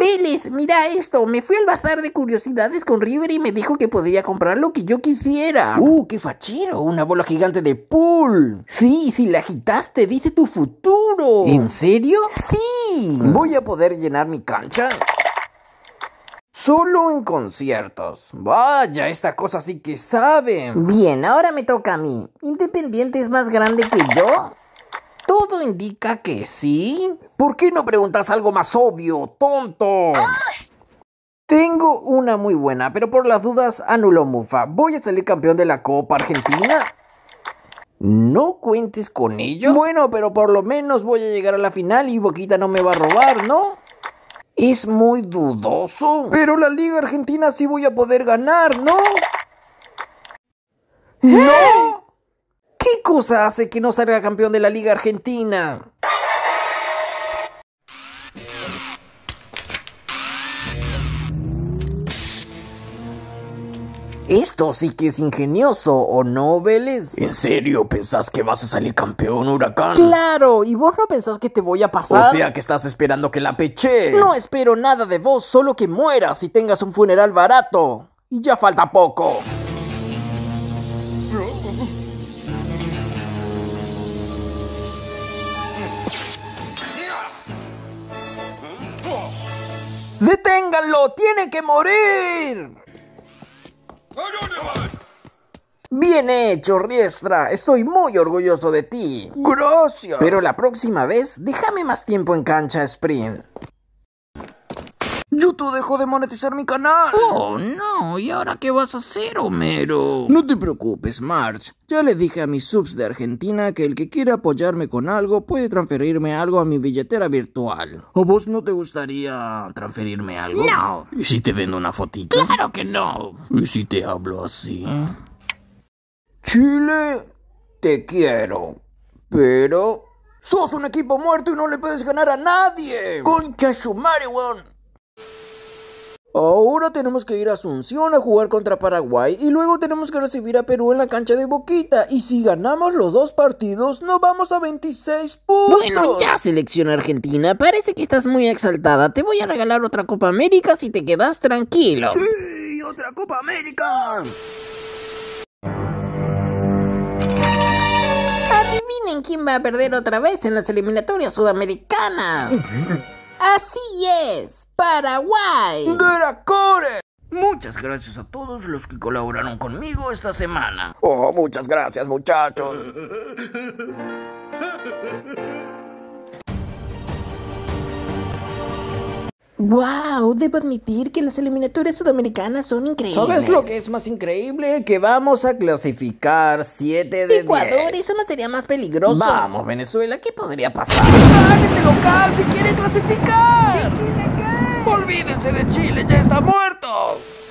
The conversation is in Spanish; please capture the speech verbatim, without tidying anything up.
Vélez, mira esto. Me fui al bazar de curiosidades con River y me dijo que podría comprar lo que yo quisiera. ¡Uh, qué fachero! Una bola gigante de pool. Sí, si la agitaste, dice tu futuro. ¿En serio? Sí. ¿Voy a poder llenar mi cancha? Solo en conciertos. Vaya, esta cosa sí que sabe. Bien, ahora me toca a mí. ¿Independiente es más grande que yo? Todo indica que sí. ¿Por qué no preguntas algo más obvio, tonto? ¡Ay! Tengo una muy buena, pero por las dudas anulo mufa. ¿Voy a salir campeón de la Copa Argentina? ¿No cuentes con ello? Bueno, pero por lo menos voy a llegar a la final y Boquita no me va a robar, ¿no? Es muy dudoso. Pero la Liga Argentina sí voy a poder ganar, ¿no? ¡No! ¿Qué cosa hace que no salga campeón de la Liga Argentina? Esto sí que es ingenioso, ¿o no, Vélez? ¿En serio pensás que vas a salir campeón, Huracán? ¡Claro! ¿Y vos no pensás que te voy a pasar? O sea que estás esperando que la peche. No espero nada de vos, solo que mueras y tengas un funeral barato. Y ya falta poco. ¡Deténganlo! ¡Tiene que morir! Bien hecho, Riestra. Estoy muy orgulloso de ti. Gracias. Pero la próxima vez, déjame más tiempo en cancha, Sprint. YouTube dejó de monetizar mi canal. Oh, no. ¿Y ahora qué vas a hacer, Homero? No te preocupes, Marge. Ya le dije a mis subs de Argentina que el que quiera apoyarme con algo puede transferirme algo a mi billetera virtual. ¿A vos no te gustaría transferirme algo? No. ¿Y si te vendo una fotito? Claro que no. ¿Y si te hablo así? Chile, te quiero. Pero... ¡sos un equipo muerto y no le puedes ganar a nadie! ¡Concha su madre, weón! Ahora tenemos que ir a Asunción a jugar contra Paraguay y luego tenemos que recibir a Perú en la cancha de Boquita. Y si ganamos los dos partidos, nos vamos a veintiséis puntos. Bueno, ya, selección argentina. Parece que estás muy exaltada. Te voy a regalar otra Copa América si te quedas tranquilo. ¡Sí! ¡Otra Copa América! Adivinen quién va a perder otra vez en las eliminatorias sudamericanas. Así es, Paraguay. ¡Dracore! Muchas gracias a todos los que colaboraron conmigo esta semana. Oh, muchas gracias, muchachos. Wow, debo admitir que las eliminatorias sudamericanas son increíbles. ¿Sabes lo que es más increíble? Que vamos a clasificar siete de Ecuador, diez. eso no sería más peligroso. Vamos, Venezuela, ¿qué podría pasar? ¡Salen de local si quieren clasificar! ¿Chile qué? ¡Olvídense de Chile, ya está muerto!